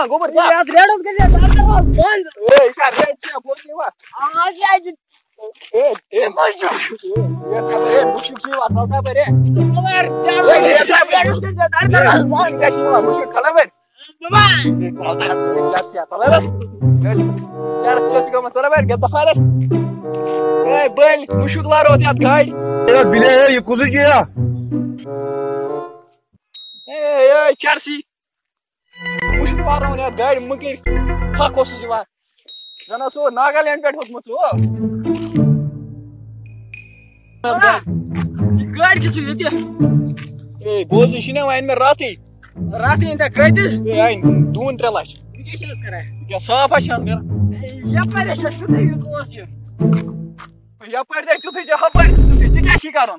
दिवान गोबर क्या यार रेडोस के लिए बंद ए इस रेड से बोल दिवा आज आज ए मजू ये सब ए मुश्किल से बात चलता है रे कवर रेडोस के लिए दार मुश्किल का शिवा मुश्किल चला बे बाबा ये चलता है चार से चला बस चार चेस को चला बे get the fires ए बल मुश्किल वार होती है गाइड ये बिले ये कुछ किया ए चारसी मुश्किल वार होने गाइड मगर फक ओस दिवा जना सो नागालैंड पे ठोकमत हो गाड़ी किस येते ए बोझ शिने वाइन में राती इंत कतिस ए आइन दून 3 लाख क्या शेयर करे क्या साफ है मेरा या पर शेयर कुछ ये कोस या पर देख तू जहां पर तू क्या शिकारन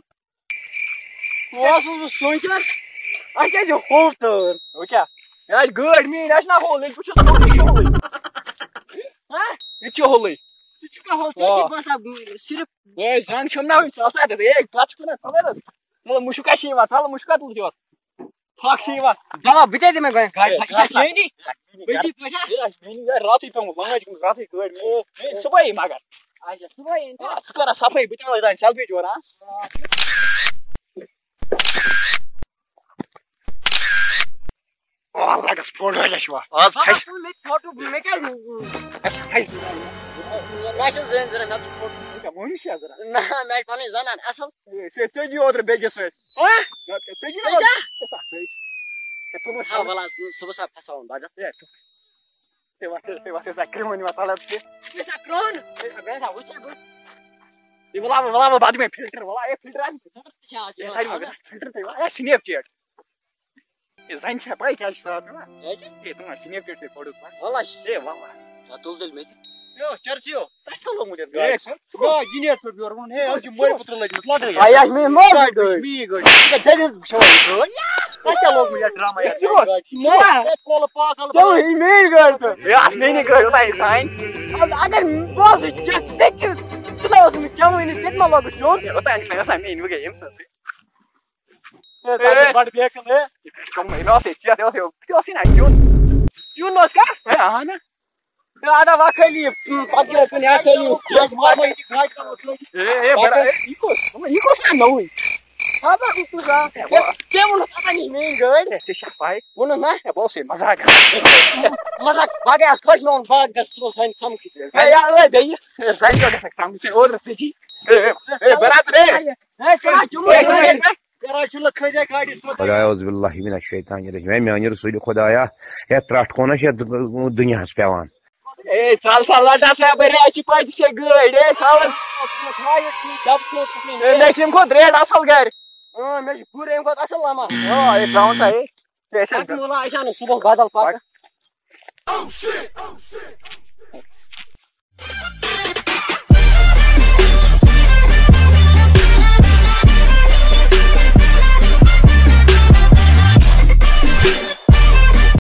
कोस सोचर आ क्या जो होटर ओ क्या यार गुड मी ना होल कुछ होल हां ये čo होल Чука холцеси баса सिर्फ ए जान छमना चलसा दे ए काच कुना चलेरस चल मुशुका शिवा चल मुशुका तुल दियो फक शिवा बाबा बिते दे मैं गाड़ी पैसा छैनी पैसे पैसा मेनी यार राती पे बंगाज को राती गड मे सुबह मगर आज सुबह इंत स्कोर सफाई बिता दा सेल्फी जोरा والله قصور ولا شو خلاص حس फोटो में क्या حس ماشي زين زين هذا फोटो انت مو مش يا زلمه ना मैं पानी जाना اصل تجي اودر بيجي سويت ها تجي صح سويت تقول خلاص صبح صبح فسون بعد te vas a sacar من مساله بس يسكرون بيتها وش اقول والله بعد ما فلتر والله ايه فلتر هاي ما فلتر يا سنيب جيت زين شبايك يا شباب ايش ايه تمام سنيب جيت فوتو والله ايه والله طول الميت يو تشارسيو تاكلوا مودي يا جينيت بيورون هي اجي موري بطل لك مطلع عياش مين ما مي جود دنس بشوي تاكلوا مودي دراما يا ما كول باكل تو يمين قلت يا اسميني قلت والله فاين اگر باز تك تلاوس متجاوين زد ما لو بجون والله انت مثلا مين وجه يمسك بعد بياكل ايه شو ما يناسي تيا تيا جون نوسكا انا انا واكلي باكل كن ياكلي ايه برا يكوس نوي هذا كوزا تيمون تاني مين جود تشافاي ونو ما يا بوسي مزاج مزاج باقي اسكوش نون باق دسو سين سمكي يا الله بي زين جو كسك سامسي اور سيجي ايه برابر ايه ترى جمله कराची लख जाए गाड़ी सो खुदाउज़ बिल्लाहि मिनश शैतानिर रजीम मैं मेनी रसूल खुदाया ए त्राट कोनस ये दुनिया हस पेवान ए चल चल लटा से बरे अछि पाज से गड ए खावन ए नेशम को रेड असल घर हां मैं पूरे को असल लामा हां ए कौन सा है कैसे मोला ऐसा न सुबह बादल पाक